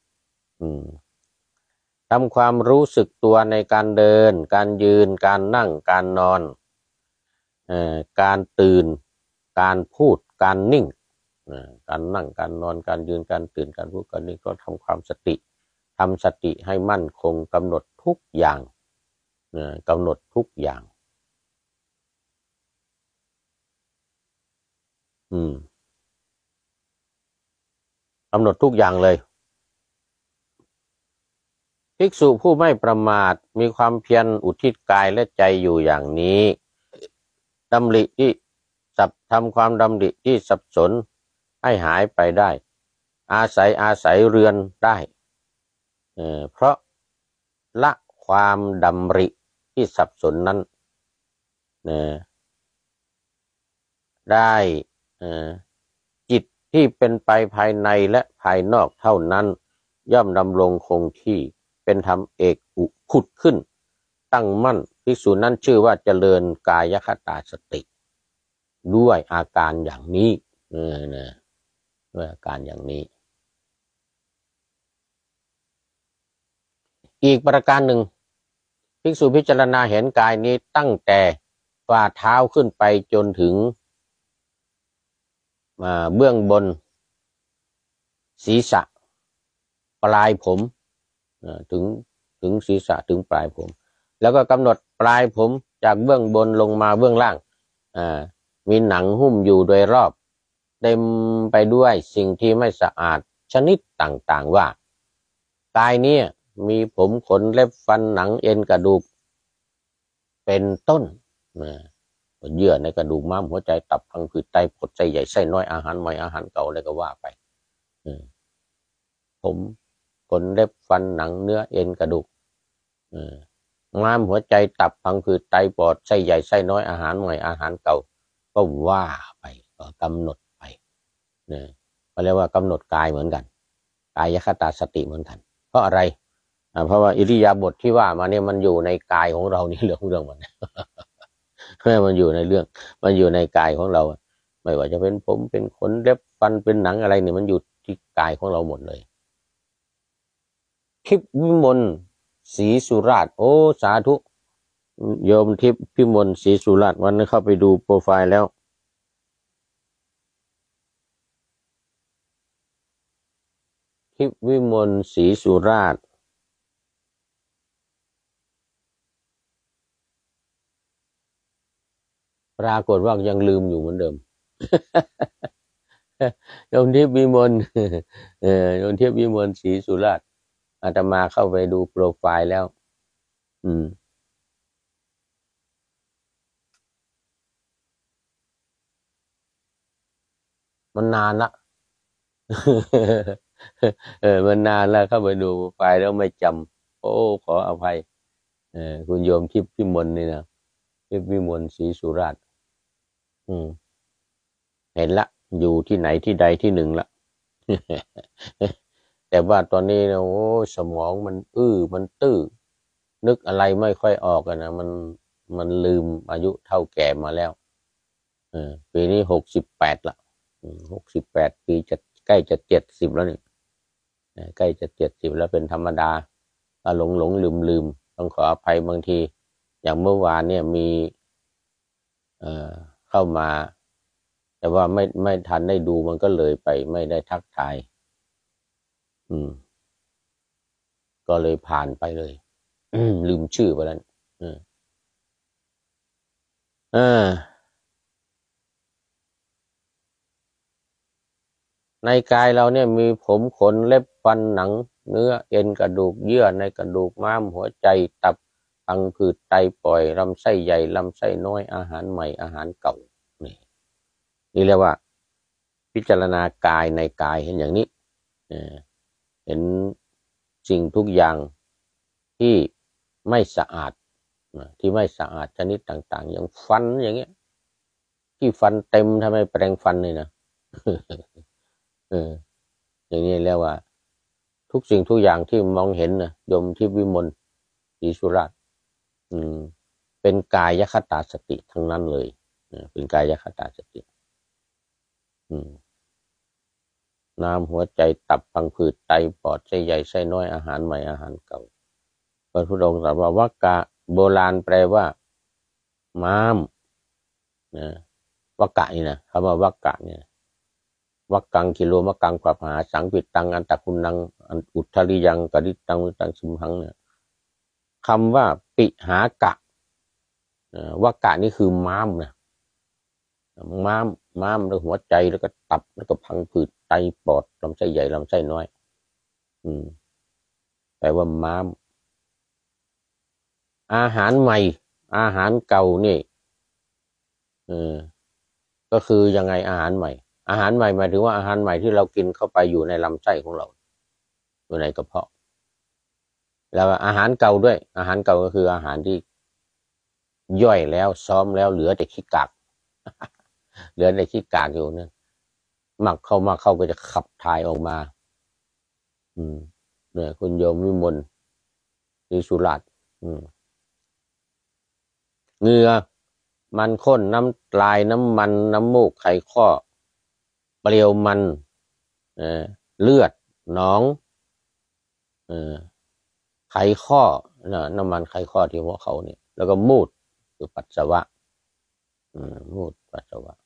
ทำความรู้สึกตัวในการเดินการยืนการนั่งการนอนการตื่นการพูดการนิ่งการนั่งการนอนการยืนการตื่นการพูดการนิ่งก็ทำความสติทำสติให้มั่นคงกำหนดทุกอย่างกำหนดทุกอย่างกำหนดทุกอย่างเลยภิกษุผู้ไม่ประมาทมีความเพียรอุทิศกายและใจอยู่อย่างนี้ทำความดำริที่สับสนให้หายไปได้อาศัยเรือนได้เพราะละความดำริที่สับสนนั้นได้จิตที่เป็นไปภายในและภายนอกเท่านั้นย่อมดำรงคงที่เป็นธรรมเอกอุขุดขึ้นตั้งมั่นภิกษุนั้นชื่อว่าเจริญกายคตาสติด้วยอาการอย่างนี้ด้วยอาการอย่างนี้อีกประการหนึ่งภิกษุพิจารณาเห็นกายนี้ตั้งแต่ฝ่าเท้าขึ้นไปจนถึงเบื้องบนศีรษะปลายผมถึงศีรษะถึงปลายผมแล้วก็กำหนดปลายผมจากเบื้องบนลงมาเบื้องล่างมีหนังหุ้มอยู่โดยรอบเต็มไปด้วยสิ่งที่ไม่สะอาดชนิดต่างๆว่ากายนี้มีผมขนเล็บฟันหนังเอ็นกระดูกเป็นต้นเยื่อในกระดูกม้ามหัวใจตับพังผืดไตผดไส้ใหญ่ไส้น้อยอาหารใหม่อาหารเก่าอะไรก็ว่าไปผมขนเล็บฟันหนังเนื้อเอ็นกระดูกม้ามหัวใจตับพังผืดไตปอดไส้ใหญ่ไส้น้อยอาหารใหม่อาหารเก่าก็ว่าไปก็กำหนดไปก็เรียกว่ากำหนดกายเหมือนกันกายคตาสติเหมือนกันเพราะอะไรเพราะว่าอิริยาบถที่ว่ามาเนี่ยมันอยู่ในกายของเรานี่เรื่องมันมันอยู่ในมันอยู่ในกายของเราไม่ว่าจะเป็นผมเป็นขนเล็บฟันเป็นหนังอะไรเนี่ยมันอยู่ที่กายของเราหมดเลยทิพย์วิมลศรีสุราษฎร์โอ้สาธุโยมทิพย์พิมลศรีสุราษฎร์วันนี้เข้าไปดูโปรไฟล์แล้วทิพย์วิมลศรีสุราษฎร์ปรากฏว่ายังลืมอยู่เหมือนเดิม โยมทิพย์วิมลโยมทิพย์วิมลศรีสุราษฎร์อาตมาเข้าไปดูโปรไฟล์แล้วมันนานละมันนานแล้วเข้าไปดูไฟล์แล้วไม่จำโอ้ขออภัยคุณโยมทิพย์พิมลนี่นะทิพย์วิมลศรีสุราษฎร์เห็นละอยู่ที่ไหนที่ใดที่หนึ่งละ แต่ว่าตอนนี้นะโอ้สมองมันมันตื้อนึกอะไรไม่ค่อยออกนะมันลืมอายุเท่าแก่มาแล้วปีนี้68ละ68 ปีจะใกล้จะ70แล้วนี่ใกล้จะ70แล้วเป็นธรรมดาหลงลืมต้องขออภัยบางทีอย่างเมื่อวานเนี่ยมีเข้ามาแต่ว่าไม่ทันได้ดูมันก็เลยไปไม่ได้ทักทายก็เลยผ่านไปเลยลืมชื่อไปแล้วในกายเราเนี่ยมีผมขนเล็บฟันหนังเนื้อเอ็นกระดูกเยื่อในกระดูกม้ามหัวใจตับพังผืดไตปล่อยลำไส้ใหญ่ลำไส้น้อยอาหารใหม่อาหารเก่านี่เรียกว่าพิจารณากายในกายเห็นอย่างนี้เห็นสิ่งทุกอย่างที่ไม่สะอาดที่ไม่สะอาดชนิดต่างๆอย่างฟันอย่างเงี้ยที่ฟันเต็มทำไมแปรงฟันเลยนะอย่างนี้แล้วว่าทุกสิ่งทุกอย่างที่มองเห็นนะโยมที่วิมลศรีสุราษฎร์เป็นกายคตาสติทั้งนั้นเลยเป็นกายคตาสติน้ำหัวใจตับพังผืดไตปอดไส้ใหญ่ไส้น้อยอาหารใหม่อาหารเก่าพระพุทธองค์ตรัสว่าวักกะโบราณแปลว่าม้ามวักกะนี่นะคำว่าวักกะเนี่ยวักกังกิโลมะกังปรับหาสังปิดตังอันตะคุณนังอุทธริยังกริตังวิตังสุมหังเนี่ยคำว่าปิหากะวักกะนี่คือม้ามนะม้ามแล้วหัวใจแล้วก็ตับแล้วก็พังผืดไตปอดลำไส้ใหญ่ลำไส้น้อยแปลว่าม้ามอาหารใหม่อาหารเก่านี่ก็คือยังไงอาหารใหม่อาหารใหม่หมายถึงว่าอาหารใหม่ที่เรากินเข้าไปอยู่ในลำไส้ของเราอยู่ในกระเพาะแล้วอาหารเก่าด้วยอาหารเก่าก็คืออาหารที่ย่อยแล้วซ้อมแล้วเหลือแต่ขี้กากเหลือแต่ขี้กากอยู่เนี่ยหมักเข้าก็จะขับถ่ายออกมาเนี่ยคุณโยมวิมลศรีสุราษฎร์เหงื่อมันข้นน้ำลายน้ำมันน้ำมูกไขข้อเปลวมันเลือดหนองไขข้อน้ำมันไขข้อที่หัวเขาเนี่ยแล้วก็มูดคือปัสสาวะมูดปัสสาวะ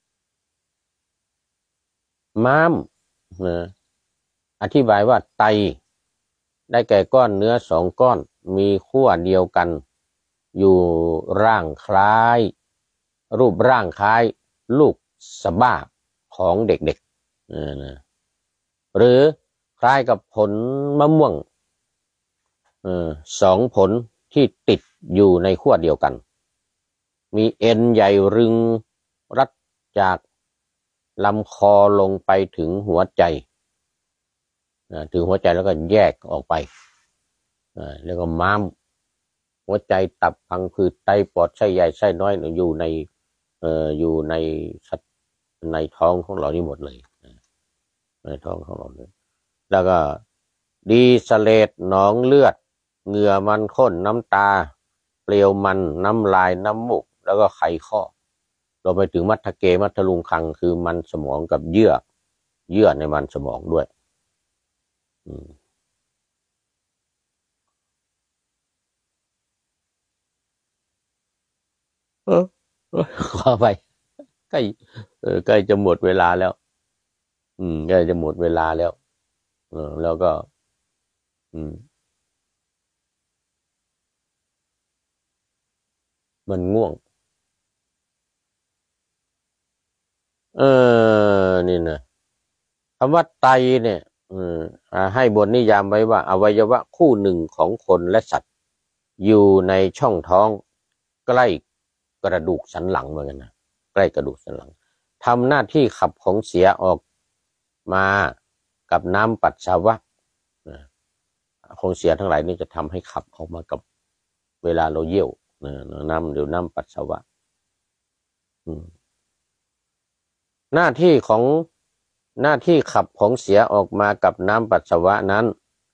ม้ามอธิบายว่าไตได้แก่ก้อนเนื้อ2 ก้อนมีขั้วเดียวกันอยู่ร่างคล้ายรูปร่างคล้ายลูกสะบ้าของเด็กๆหรือคล้ายกับผลมะม่วง2 ผลที่ติดอยู่ในขั้วเดียวกันมีเอ็นใหญ่รึงรัดจากลำคอลงไปถึงหัวใจถึงหัวใจแล้วก็แยกออกไปแล้วก็ม้ามหัวใจตับพังผืดไตปอดไส้ใหญ่ไส้น้อยอยู่ในท้องของเรานี่หมดเลยในท้องของเราเลยแล้วก็ดีสเลดหนองเลือดเหงื่อมันข้นน้ำตาเปลวมันน้ำลายน้ำมูกแล้วก็ไขข้อเราไปถึงมัทธเกมัทธลุงคังคือมันสมองกับเยื่อในมันสมองด้วยอขอไปใกล้ใกล้จะหมดเวลาแล้วใกล้จะหมดเวลาแล้วแล้วก็มันง่วงนี่นะคำว่าไตเนี่ยให้บทนิยามไว้ว่าอวัยวะคู่หนึ่งของคนและสัตว์อยู่ในช่องท้องใกล้กระดูกสันหลังเหมือนกันนะใกล้กระดูกสันหลังทำหน้าที่ขับของเสียออกมากับน้ำปัสสาวะของเสียทั้งหลายนี่จะทำให้ขับออกมากับเวลาเราเยี่ยวน้ำหรือน้ำปัสสาวะหน้าที่ขับของเสียออกมากับน้ำปัสสาวะนั้น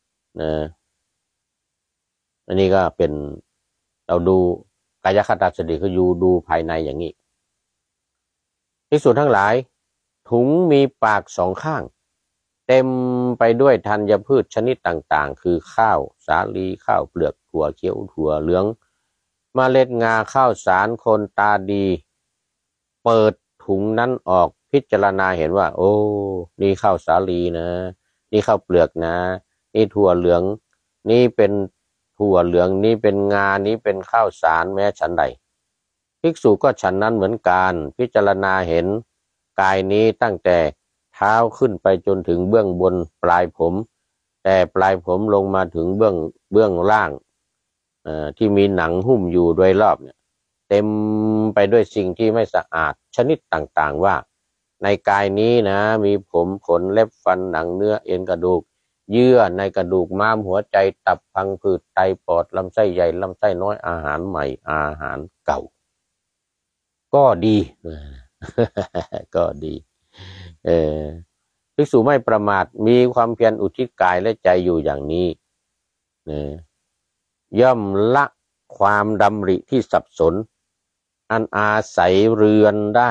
อันนี้ก็เป็นเราดูกายคตาสติคือดูภายในอย่างนี้ภิกษุทั้งหลายถุงมีปากสองข้างเต็มไปด้วยธัญพืชชนิดต่างๆคือข้าวสาลีข้าวเปลือกถั่วเขียวถั่วเหลืองเมล็ดงาข้าวสารคนตาดีเปิดถุงนั้นออกพิจารณาเห็นว่าโอ้นี่ข้าวสาลีนะนี่ข้าวเปลือกนะนี่ถั่วเหลืองนี่เป็นถั่วเหลืองนี่เป็นงานี่เป็นข้าวสารแม้ฉันใดภิกษุก็ฉันนั้นเหมือนกันพิจารณาเห็นกายนี้ตั้งแต่เท้าขึ้นไปจนถึงเบื้องบนปลายผมแต่ปลายผมลงมาถึงเบื้องล่างที่มีหนังหุ้มอยู่โดยรอบเนี่ยเต็มไปด้วยสิ่งที่ไม่สะอาดชนิดต่างๆว่าในกายนี้นะมีผมขนเล็บฟันหนังเนื้อเอ็นกระดูกเยื่อในกระดูกม้ามหัวใจตับพังผืดไตปอดลำไส้ใหญ่ลำไส้น้อยอาหารใหม่อาหารเก่าก็ดีก็ดีภิกษุไม่ประมาทมีความเพียรอุทิศกายและใจอยู่อย่างนี้ย่อมละความดำริที่สับสนอันอาศัยเรือนได้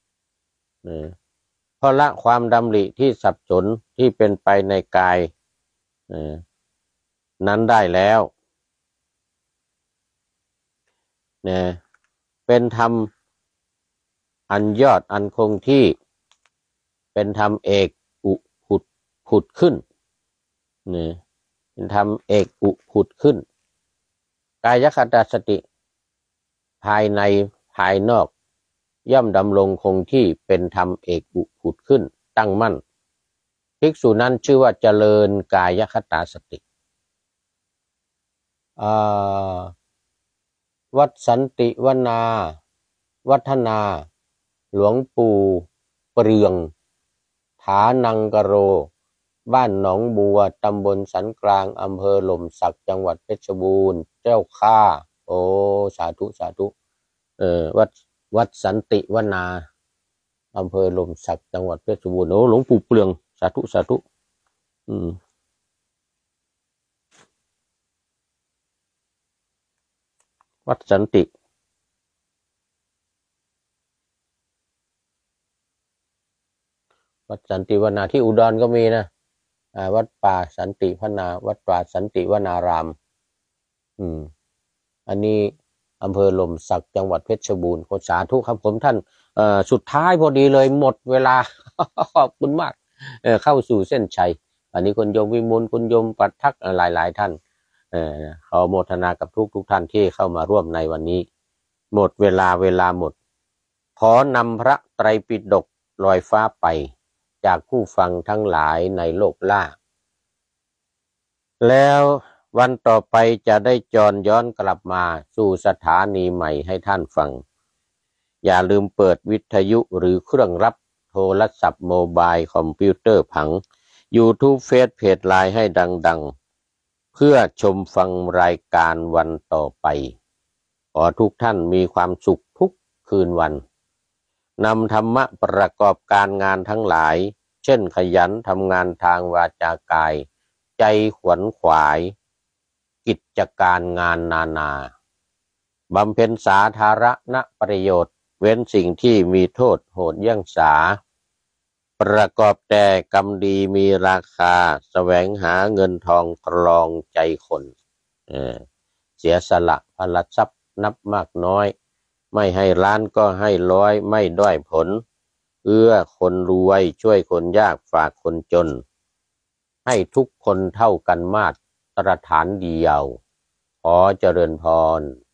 เพราะละความดำริที่สับสนที่เป็นไปในกายนั้นได้แล้วเป็นธรรมอันยอดอันคงที่เป็นธรรมเอกอุผุดขึ้นเป็นธรรมเอกอุผุดขึ้นกายคตาสติภายในภายนอกย่อมดำรงคงที่เป็นธรรมเอกอุผุดขึ้นตั้งมั่นภิกษุนั้นชื่อว่าเจริญกายคตาสติวัดสันติวนาวัฒนาหลวงปู่เปลืองฐานังกโรบ้านหนองบัวตำบลสันกลางอำเภอหล่มสักจังหวัดเพชรบูรณ์เจ้าข้าโอ้สาธุสาธุวัดสันติวนาอำเภอหล่มสักจังหวัดเพชรบูรณ์โอ้หลวงปู่เปลืองสาธุสาธุวัดสันติวนาที่อุดรก็มีนะวัดป่าสันติพนาวัดป่าสันติวนารามอันนี้อำเภอหล่มสักจังหวัดเพชรบูรณ์ขอสาธุครับผมท่านสุดท้ายพอดีเลยหมดเวลา ขอบคุณมากเข้าสู่เส้นชัยอันนี้คุณโยมวิมลคุณโยมปัททักหลายๆท่านขอโมทนากับทุกท่านที่เข้ามาร่วมในวันนี้หมดเวลาหมดขอนำพระไตรปิฎกลอยฟ้าไปจากผู้ฟังทั้งหลายในโลกล่าแล้ววันต่อไปจะได้จรย้อนกลับมาสู่สถานีใหม่ให้ท่านฟังอย่าลืมเปิดวิทยุหรือเครื่องรับโทรศัพท์โมบายคอมพิวเตอร์ผัง YouTube เฟซเพจไลน์ให้ดังๆเพื่อชมฟังรายการวันต่อไปขอทุกท่านมีความสุขทุกคืนวันนำธรรมะประกอบการงานทั้งหลายเช่นขยันทำงานทางวาจากายใจขวนขวายกิจการงานนานาบำเพ็ญสาธารณประโยชน์เว้นสิ่งที่มีโทษโหดเยี่ยงสาประกอบแต่กรรมดีมีราคาแสวงหาเงินทองครองใจคนเสียสละพลทรัพย์นับมากน้อยไม่ให้ล้านก็ให้ร้อยไม่ด้อยผลเอื้อคนรวยช่วยคนยากฝากคนจนให้ทุกคนเท่ากันมาตรฐานเดียวขอเจริญพร